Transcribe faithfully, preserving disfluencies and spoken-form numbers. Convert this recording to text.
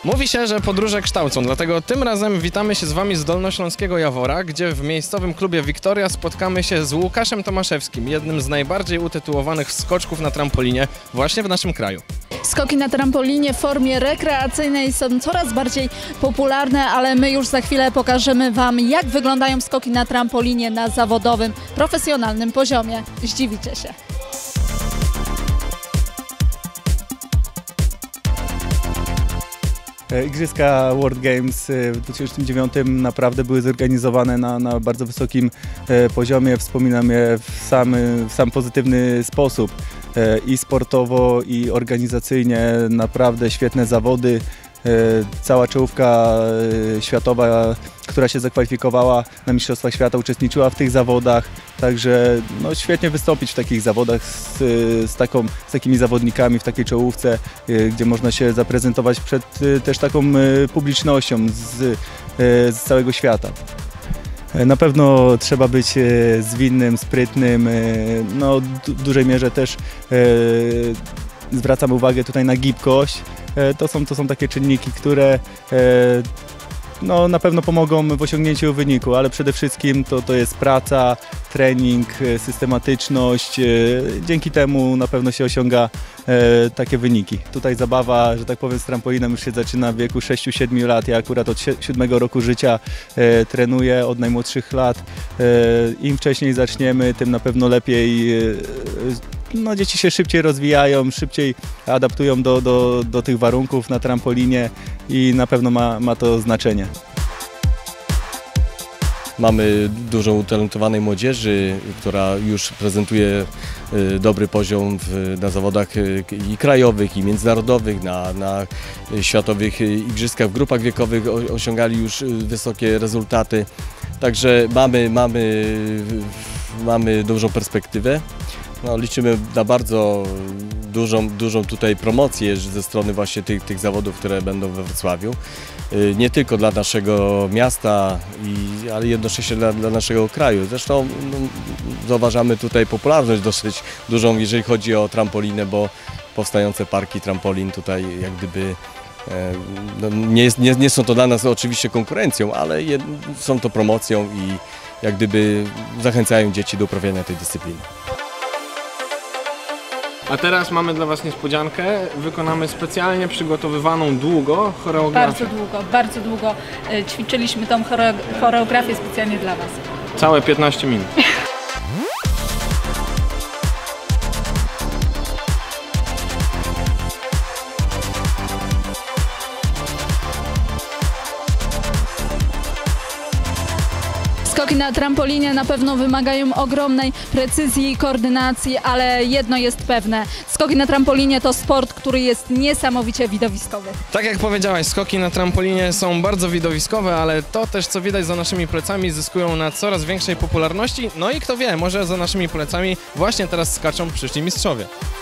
Mówi się, że podróże kształcą, dlatego tym razem witamy się z Wami z Dolnośląskiego Jawora, gdzie w miejscowym klubie Wiktoria spotkamy się z Łukaszem Tomaszewskim, jednym z najbardziej utytułowanych skoczków na trampolinie właśnie w naszym kraju. Skoki na trampolinie w formie rekreacyjnej są coraz bardziej popularne, ale my już za chwilę pokażemy Wam, jak wyglądają skoki na trampolinie na zawodowym, profesjonalnym poziomie. Zdziwicie się. Igrzyska World Games w dwa tysiące dziewiątym naprawdę były zorganizowane na, na bardzo wysokim poziomie. Wspominam je w sam, w sam pozytywny sposób. I sportowo, i organizacyjnie naprawdę świetne zawody. Cała czołówka światowa, która się zakwalifikowała na Mistrzostwach Świata, uczestniczyła w tych zawodach. Także no, świetnie wystąpić w takich zawodach z, z, taką, z takimi zawodnikami w takiej czołówce, gdzie można się zaprezentować przed też taką publicznością z, z całego świata. Na pewno trzeba być zwinnym, sprytnym, no, w dużej mierze też zwracam uwagę tutaj na gibkość. To są, to są takie czynniki, które no, na pewno pomogą w osiągnięciu wyniku, ale przede wszystkim to, to jest praca, trening, systematyczność. Dzięki temu na pewno się osiąga e, takie wyniki. Tutaj zabawa, że tak powiem, z trampolinem już się zaczyna w wieku sześciu siedmiu lat. Ja akurat od siódmego roku życia e, trenuję, od najmłodszych lat. E, Im wcześniej zaczniemy, tym na pewno lepiej. E, No, dzieci się szybciej rozwijają, szybciej adaptują do, do, do tych warunków na trampolinie i na pewno ma, ma to znaczenie. Mamy dużo utalentowanej młodzieży, która już prezentuje dobry poziom w, na zawodach i krajowych, i międzynarodowych, na, na światowych igrzyskach w grupach wiekowych osiągali już wysokie rezultaty. Także mamy, mamy, mamy dużą perspektywę. No, liczymy na bardzo dużą, dużą tutaj promocję ze strony właśnie tych, tych zawodów, które będą we Wrocławiu. Nie tylko dla naszego miasta, i, ale jednocześnie dla, dla naszego kraju. Zresztą no, zauważamy tutaj popularność dosyć dużą, jeżeli chodzi o trampolinę, bo powstające parki trampolin tutaj jak gdyby e, no, nie, jest, nie, nie są to dla nas oczywiście konkurencją, ale jed, są to promocją i jak gdyby zachęcają dzieci do uprawiania tej dyscypliny. A teraz mamy dla Was niespodziankę. Wykonamy specjalnie przygotowywaną długo choreografię. Bardzo długo, bardzo długo ćwiczyliśmy tą choreografię specjalnie dla Was. Całe piętnaście minut. Skoki na trampolinie na pewno wymagają ogromnej precyzji i koordynacji, ale jedno jest pewne. Skoki na trampolinie to sport, który jest niesamowicie widowiskowy. Tak jak powiedziałaś, skoki na trampolinie są bardzo widowiskowe, ale to też, co widać za naszymi plecami, zyskują na coraz większej popularności. No i kto wie, może za naszymi plecami właśnie teraz skaczą przyszli mistrzowie.